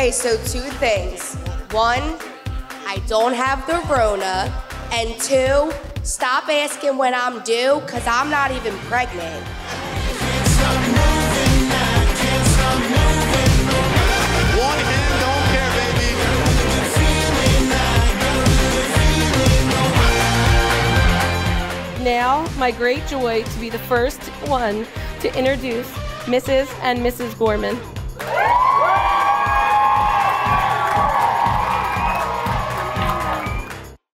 Okay, so two things. One, I don't have the Rona. And two, stop asking when I'm due, because I'm not even pregnant. One hand don't care, baby. Now, my great joy to be the first one to introduce Mrs. and Mrs. Gorman.